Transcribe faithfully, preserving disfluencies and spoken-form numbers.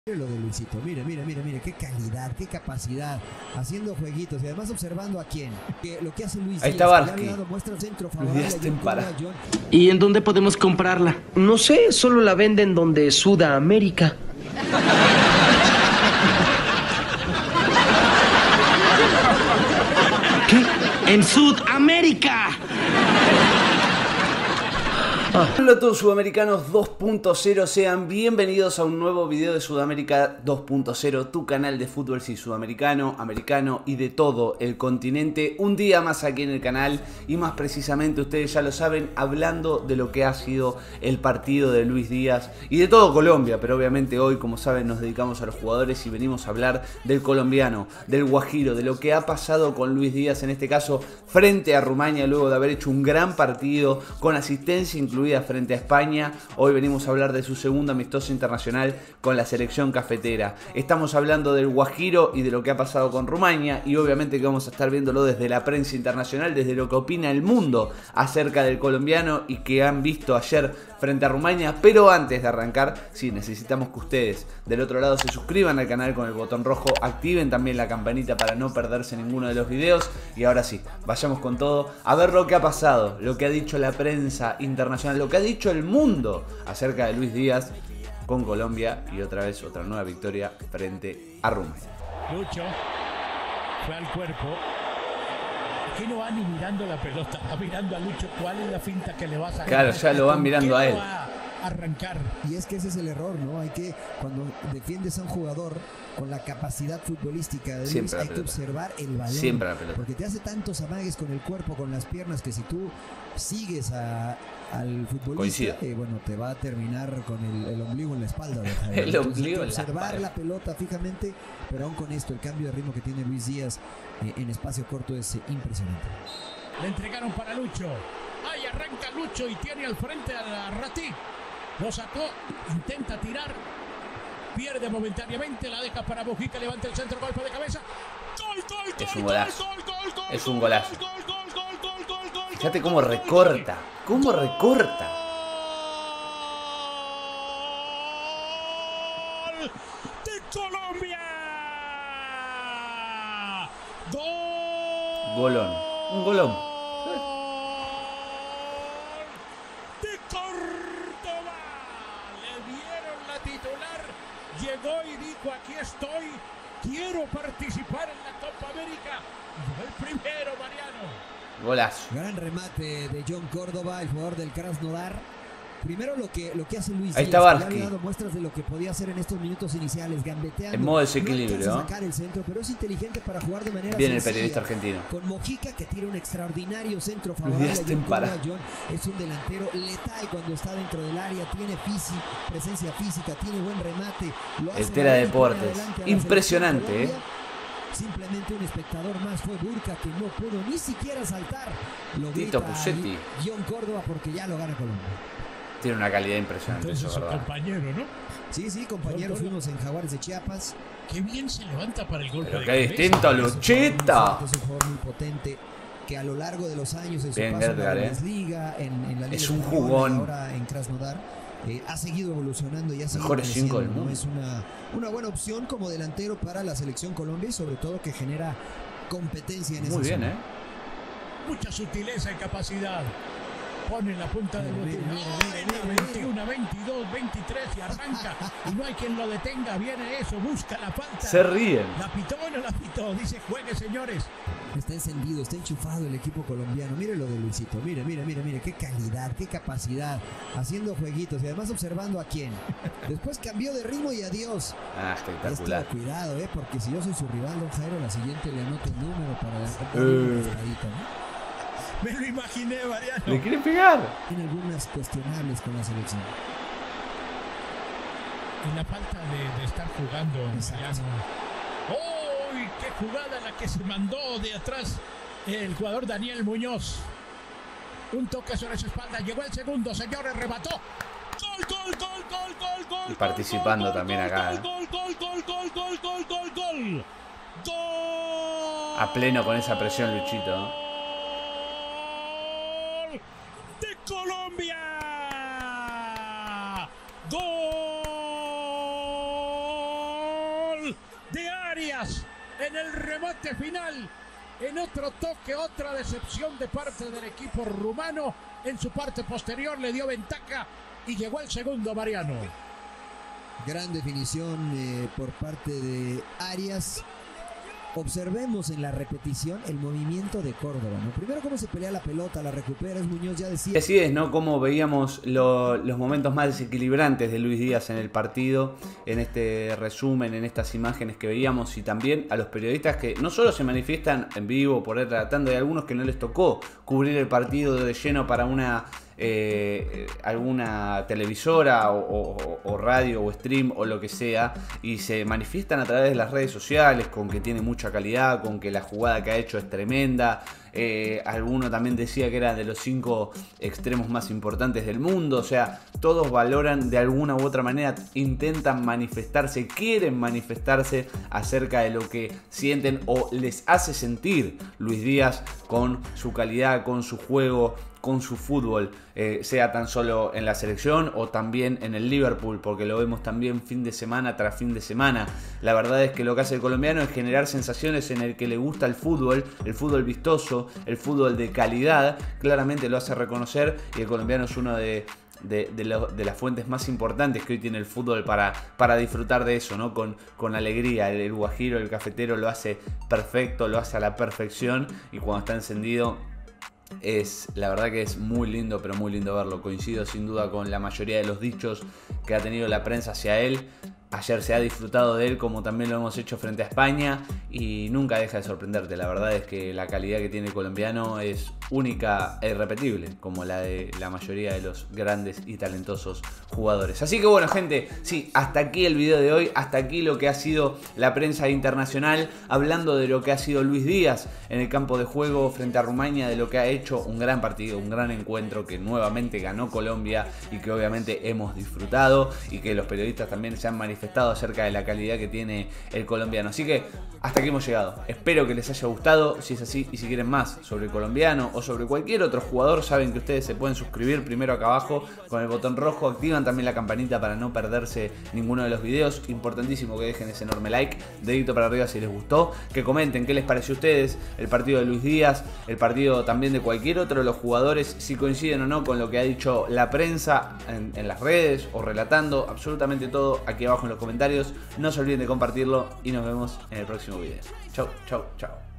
Mire lo de Luisito, mire, mire, mire, mire, qué calidad, qué capacidad, haciendo jueguitos y además observando a quién. Que lo que hace Luis Ahí está Barsky. Luis Díaz Tempara. ¿Y en dónde podemos comprarla? No sé, solo la venden donde Sudamérica. ¿Qué? ¡En Sudamérica! Hola a todos sudamericanos dos punto cero, sean bienvenidos a un nuevo video de Sudamérica dos punto cero, tu canal de fútbol sí, sudamericano, americano y de todo el continente. Un día más aquí en el canal y más precisamente, ustedes ya lo saben, hablando de lo que ha sido el partido de Luis Díaz y de todo Colombia, pero obviamente hoy, como saben, nos dedicamos a los jugadores y venimos a hablar del colombiano, del guajiro, de lo que ha pasado con Luis Díaz, en este caso frente a Rumania, luego de haber hecho un gran partido con asistencia incluida frente a España. Hoy venimos a hablar de su segundo amistoso internacional con la selección cafetera. Estamos hablando del guajiro y de lo que ha pasado con Rumania y obviamente que vamos a estar viéndolo desde la prensa internacional, desde lo que opina el mundo acerca del colombiano y que han visto ayer frente a Rumania. Pero antes de arrancar, sí, necesitamos que ustedes del otro lado se suscriban al canal con el botón rojo, activen también la campanita para no perderse ninguno de los videos. Y ahora sí, vayamos con todo a ver lo que ha pasado, lo que ha dicho la prensa internacional, lo que ha dicho el mundo acerca de Luis Díaz con Colombia y otra vez otra nueva victoria frente a Rumania. Lucho fue al cuerpo. Aquí no va ni mirando la pelota, va mirando a Lucho cuál es la finta que le va a sacar. Claro, ya lo van mirando a él. Arrancar. Y es que ese es el error, ¿no? Hay que, cuando defiendes a un jugador con la capacidad futbolística de Luis, hay que observar el balón. Siempre la pelota. Porque te hace tantos amagues con el cuerpo, con las piernas, que si tú sigues a, al futbolista, eh, bueno, te va a terminar con el, el ombligo en la espalda. El ombligo en la observar espalda. la pelota fijamente, pero aún con esto, el cambio de ritmo que tiene Luis Díaz eh, en espacio corto es eh, impresionante. Le entregaron para Lucho. Ahí arranca Lucho y tiene al frente a Rati. Lo sacó, intenta tirar, pierde momentáneamente, la deja para Mujica, levanta el centro, golpe de cabeza. ¡Gol, gol, gol! Es un golazo. Gol, gol, gol, es un gol, golazo. Gol, gol, gol, gol, gol, gol, Fíjate gol, cómo gol, recorta, cómo gol, recorta. ¡Gol de Colombia! ¡Gol! Golón, un golón. Llegó y dijo: aquí estoy, quiero participar en la Copa América. Y fue el primero, Mariano. Golazo. Gran remate de John Córdoba, el jugador del Krasnodar. Primero lo que, lo que hace Luis Ahí Díaz, está Barsky. que le ha dado muestras de lo que podía hacer en estos minutos iniciales, gambeteando. En modo desequilibrio, no alcanza a ¿no? sacar el centro, pero es inteligente para jugar de manera Viene el sencilla. periodista argentino. Con Mojica, que tira un extraordinario centro favorable. Díaz John Tempara. Córdoba. John es un delantero letal cuando está dentro del área, tiene física, presencia física, tiene buen remate. Lo hace El Tela bien, Deportes. pone adelante a la Impresionante, selección ¿eh? Colombia. Simplemente un espectador más fue Burka, que no pudo ni siquiera saltar. Lo Tito grita Pusetti. John Córdoba porque ya lo gana Colombia. Tiene una calidad impresionante. Entonces eso, su ¿verdad? compañero, ¿no? Sí, sí, compañeros, fuimos en Jaguares de Chiapas. Qué bien se levanta para el golpe. Pero de qué cabeza. distinto, Luchita. Es un jugador muy potente que a lo largo de los años en su Bien, paso en la Edgar, ¿eh? Bundesliga, en, en la Liga Es un Española, jugón. ahora en Krasnodar, eh, ha seguido evolucionando y ha seguido Mejores cinco del creciendo, ¿no? mundo. Es una, una buena opción como delantero para la selección Colombia y sobre todo que genera competencia en esa Muy bien, zona. ¿eh? Mucha sutileza y capacidad. Pone la punta del Mire, botín. mire, mire, mire, mire. veintiuno, veintidós, veintitrés y arranca. Y no hay quien lo detenga. Viene eso, busca la falta. Se ríen. La pitó o no la pitó. Dice: juegue, señores. Está encendido, está enchufado el equipo colombiano. Mire lo de Luisito, mire, mire, mire, mire, qué calidad, qué capacidad, haciendo jueguitos y además observando a quién. Después cambió de ritmo y adiós. Ah, espectacular. Esto, cuidado, eh, porque si yo soy su rival, don Jairo, la siguiente le anoto un número para la Eh. ¿no? Me lo imaginé, Mariano. ¿Le quiere pegar? Tiene algunas cuestionables con la selección. Y la falta de, de estar jugando, Exacto. Mariano. ¡Uy! ¡Qué jugada la que se mandó de atrás el jugador Daniel Muñoz! Un toque sobre su espalda. Llegó el segundo, señores, remató. ¡Gol, gol, gol, gol, gol, gol! Y participando gol, también gol, acá, Gol, ¿eh? gol, gol, gol, gol, gol, gol, gol, gol. ¡Gol! A pleno con esa presión, Luchito, ¿no? ¡De Colombia! ¡Gol! de Arias en el remate final. En otro toque, otra decepción de parte del equipo rumano. En su parte posterior le dio ventaja y llegó al segundo, Mariano. Gran definición eh, por parte de Arias. Observemos en la repetición el movimiento de Córdoba, ¿no? Primero cómo se pelea la pelota, la recupera, es Muñoz, ya decía. Así es, ¿no? Como veíamos lo, los momentos más desequilibrantes de Luis Díaz en el partido, en este resumen, en estas imágenes que veíamos, y también a los periodistas que no solo se manifiestan en vivo por él tratando, hay algunos que no les tocó cubrir el partido de lleno para una... Eh, alguna televisora o, o, o radio o stream o lo que sea, y se manifiestan a través de las redes sociales con que tiene mucha calidad, con que la jugada que ha hecho es tremenda. Eh, alguno también decía que era de los cinco extremos más importantes del mundo. O sea, todos valoran de alguna u otra manera, intentan manifestarse, quieren manifestarse acerca de lo que sienten o les hace sentir Luis Díaz con su calidad, con su juego, con su fútbol, eh, sea tan solo en la selección o también en el Liverpool, porque lo vemos también fin de semana tras fin de semana. La verdad es que lo que hace el colombiano es generar sensaciones en el que le gusta el fútbol, el fútbol vistoso, el fútbol de calidad. Claramente lo hace reconocer, y el colombiano es uno de... De, de, lo, de las fuentes más importantes que hoy tiene el fútbol para, para disfrutar de eso, ¿no? Con, con alegría. El, el guajiro, el cafetero lo hace perfecto, lo hace a la perfección, y cuando está encendido es, la verdad que es muy lindo, pero muy lindo verlo. Coincido sin duda con la mayoría de los dichos que ha tenido la prensa hacia él. Ayer se ha disfrutado de él como también lo hemos hecho frente a España, y nunca deja de sorprenderte. La verdad es que la calidad que tiene el colombiano es única e irrepetible, como la de la mayoría de los grandes y talentosos jugadores. Así que bueno, gente, sí, hasta aquí el video de hoy, hasta aquí lo que ha sido la prensa internacional, hablando de lo que ha sido Luis Díaz en el campo de juego frente a Rumania, de lo que ha hecho un gran partido, un gran encuentro que nuevamente ganó Colombia y que obviamente hemos disfrutado, y que los periodistas también se han manifestado acerca de la calidad que tiene el colombiano. Así que hasta aquí hemos llegado. Espero que les haya gustado. Si es así y si quieren más sobre el colombiano o sobre cualquier otro jugador, saben que ustedes se pueden suscribir primero acá abajo con el botón rojo. Activan también la campanita para no perderse ninguno de los videos. Importantísimo que dejen ese enorme like, dedito para arriba si les gustó, que comenten qué les pareció a ustedes el partido de Luis Díaz, el partido también de cualquier otro de los jugadores, si coinciden o no con lo que ha dicho la prensa en, en las redes o relatando, absolutamente todo aquí abajo en los comentarios. No se olviden de compartirlo y nos vemos en el próximo video. Chau, chau, chau.